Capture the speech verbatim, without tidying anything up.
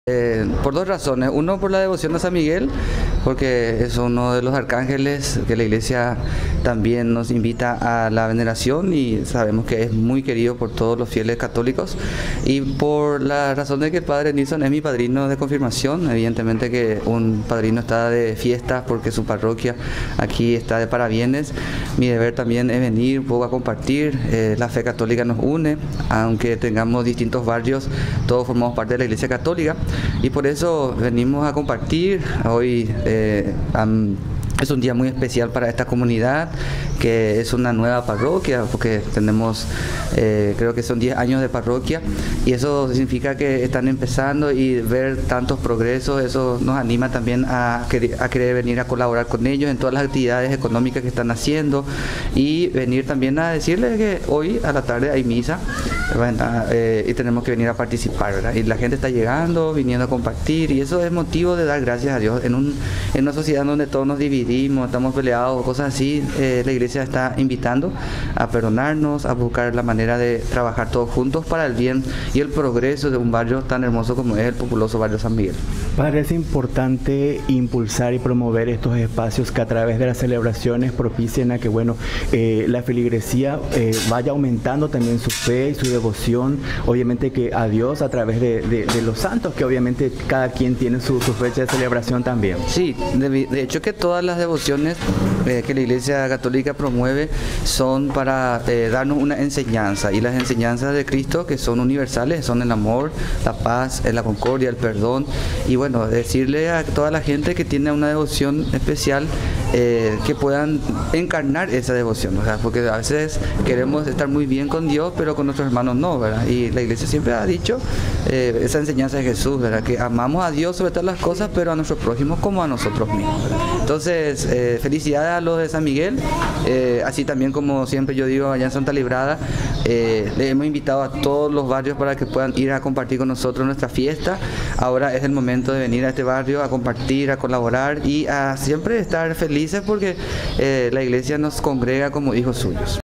Eh, por dos razones. Uno, por la devoción a San Miguel, porque es uno de los arcángeles que la iglesia también nos invita a la veneración y sabemos que es muy querido por todos los fieles católicos. Y por la razón de que el padre Nilsson es mi padrino de confirmación. Evidentemente que un padrino está de fiestas porque su parroquia aquí está de parabienes. Mi deber también es venir un poco a compartir. Eh, la fe católica nos une, aunque tengamos distintos barrios, todos formamos parte de la iglesia católica. Y por eso venimos a compartir. Hoy eh, um, es un día muy especial para esta comunidad, que es una nueva parroquia, porque tenemos, eh, creo que son diez años de parroquia, y eso significa que están empezando, y ver tantos progresos, eso nos anima también a, a querer venir a colaborar con ellos en todas las actividades económicas que están haciendo, y venir también a decirles que hoy a la tarde hay misa, ¿verdad? Eh, y tenemos que venir a participar, ¿verdad? Y la gente está llegando, viniendo a compartir, y eso es motivo de dar gracias a Dios. En, un, en una sociedad donde todos nos dividimos, estamos peleados, cosas así, eh, la iglesia está invitando a perdonarnos, a buscar la manera de trabajar todos juntos para el bien y el progreso de un barrio tan hermoso como es el populoso barrio San Miguel. Padre, es importante impulsar y promover estos espacios que a través de las celebraciones propicien a que, bueno, eh, la feligresía eh, vaya aumentando también su fe y su devoción, obviamente que a Dios a través de, de, de los santos, que obviamente cada quien tiene su, su fecha de celebración también. Sí, de, de hecho que todas las devociones eh, que la Iglesia Católica promueve son para eh, darnos una enseñanza, y las enseñanzas de Cristo, que son universales, son el amor, la paz, la concordia, el perdón, y bueno, decirle a toda la gente que tiene una devoción especial eh, que puedan encarnar esa devoción, o sea, porque a veces queremos estar muy bien con Dios, pero con nuestros hermanos no, ¿verdad? Y la iglesia siempre ha dicho eh, esa enseñanza de Jesús, ¿verdad? Que amamos a Dios sobre todas las cosas, pero a nuestros prójimos como a nosotros mismos, ¿verdad? Entonces, eh, felicidades a los de San Miguel, eh, así también como siempre yo digo allá en Santa Librada, eh, le hemos invitado a todos los barrios para que puedan ir a compartir con nosotros nuestra fiesta. Ahora es el momento de venir a este barrio a compartir, a colaborar y a siempre estar felices porque eh, la iglesia nos congrega como hijos suyos.